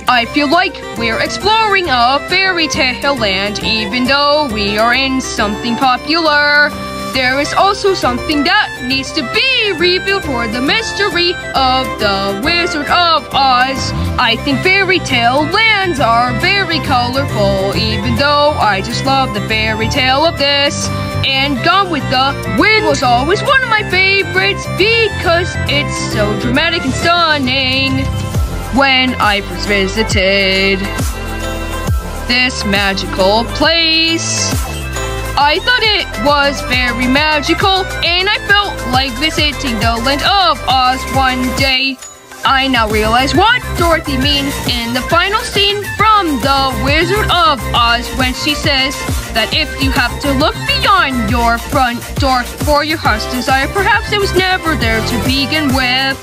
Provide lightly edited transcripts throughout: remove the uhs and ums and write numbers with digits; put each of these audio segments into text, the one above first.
I feel like we're exploring a fairy tale land, even though we are in something popular. There is also something that needs to be revealed for the mystery of the Wizard of Oz. I think fairy tale lands are very colorful, even though I just love the fairy tale of this. And Gone with the Wind was always one of my favorites because it's so dramatic and stunning. When I first visited this magical place, I thought it was very magical, and I felt like visiting the land of Oz one day. I now realize what Dorothy means in the final scene from The Wizard of Oz when she says that if you have to look beyond your front door for your heart's desire, perhaps it was never there to begin with.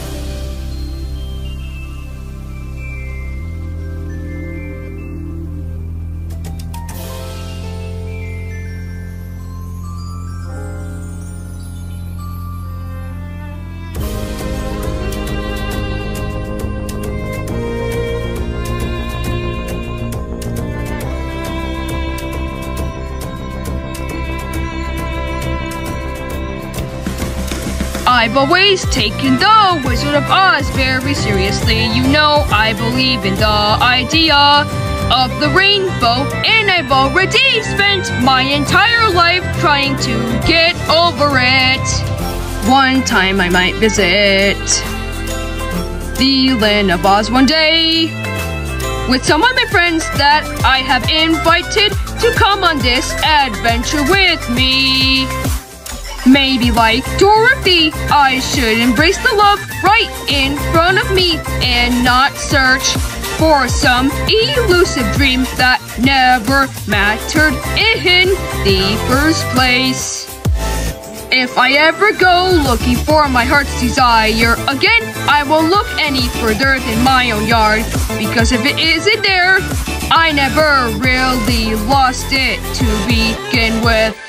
I've always taken The Wizard of Oz very seriously. You know, I believe in the idea of the rainbow, and I've already spent my entire life trying to get over it. One time I might visit the land of Oz one day with some of my friends that I have invited to come on this adventure with me. Maybe like Dorothy, I should embrace the love right in front of me and not search for some elusive dream that never mattered in the first place. If I ever go looking for my heart's desire again, I won't look any further than my own yard, because if it isn't there, I never really lost it to begin with.